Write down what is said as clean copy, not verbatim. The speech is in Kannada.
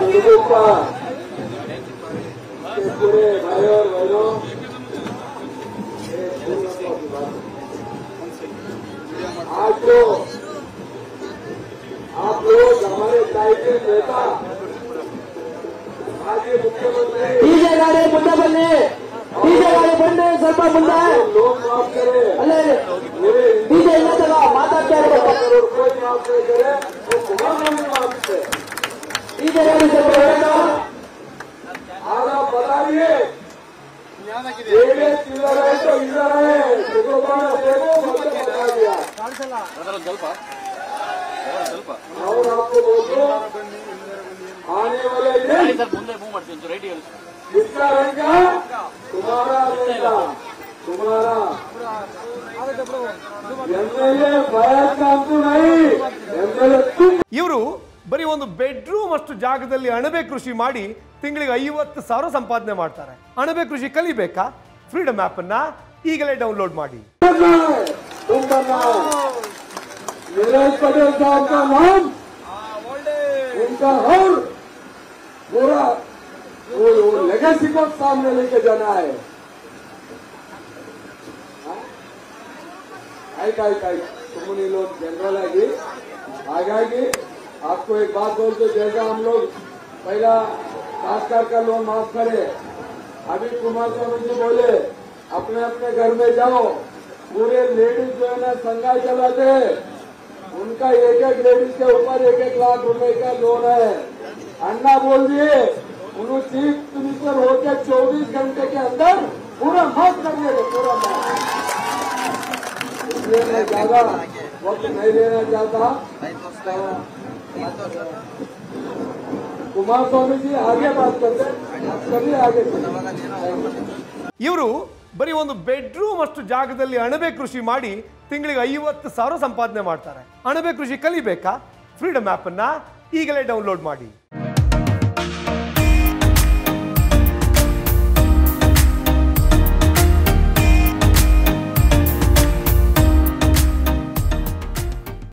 हिंदुस्ता के पूरे भाई और बहनों, आज जो आप लोग हमारे दायित्व नेता आज ये मुख्यमंत्री डीजे गाड़ी मुद्दा बन्ने डीजे गाड़ी बन्ने ಸ್ವಲ್ಪ ಮುಂದೆ लोग माफ करे ಅಲ್ಲೇ डीजे ಇಲ್ಲ ತಗೋ ಮಾತಾಡ್ತಾ ಇರೋ कोई माफ नहीं करे वो कुमारस्वामी माफ करे डीजे गाड़ी ಸ್ವಲ್ಪ ಹೇಳೋ आधा बताइए ये चिल्लर है तो इधर है देखो बता दिया और आपको बोलते आने वाले दिन किसका रहेगा तुम्हारा रहेगा तुम्हारा एमएलए फायर काम तो नहीं एमएलए तुम ಇವರು ಬರೀ ಒಂದು ಬೆಡ್ರೂಮ್ ಅಷ್ಟು ಜಾಗದಲ್ಲಿ ಅಣಬೆ ಕೃಷಿ ಮಾಡಿ ತಿಂಗಳಿಗೆ 50,000 ಸಂಪಾದನೆ ಮಾಡ್ತಾರೆ. ಅಣಬೆ ಕೃಷಿ ಕಲಿಬೇಕಾ? ಫ್ರೀಡಮ್ ಆಪ್ ಅನ್ನ ಈಗಲೇ ಡೌನ್ಲೋಡ್ ಮಾಡಿ. नीरज पटेल साहब का नाम उनका हर पूरा वो लेगेसी को सामने लेके जाना है. तुमने लोग जनरल आगे हाಗಾಗಿ आपको एक बात बोलते जैसा हम लोग पहला खासकर का लोन माफ करे, अभी कुमारस्वामी जी बोले अपने अपने घर में जाओ, पूरे लेडीज जो है ना संघा चलाते हैं उनका एक एक लेडीज के ऊपर 1-1 लाख रुपए का लोन है. अन्ना बोल दिए उन्होंने चीफ मिनिस्टर होकर 24 घंटे के अंदर पूरा माफ कर दिए पूरा माफ. इसलिए मैं ज्यादा वक्त नहीं लेना चाहता. कुमारस्वामी जी आगे बात करते कभी आगे ಇವರು ಬರೀ ಒಂದು ಬೆಡ್ರೂಮ್ ಅಷ್ಟು ಜಾಗದಲ್ಲಿ ಅಣಬೆ ಕೃಷಿ ಮಾಡಿ ತಿಂಗಳಿಗೆ 50,000 ಸಂಪಾದನೆ ಮಾಡ್ತಾರೆ. ಅಣಬೆ ಕೃಷಿ ಕಲಿಬೇಕಾ? ಫ್ರೀಡಮ್ ಆಪ್ ಅನ್ನ ಈಗಲೇ ಡೌನ್ಲೋಡ್ ಮಾಡಿ.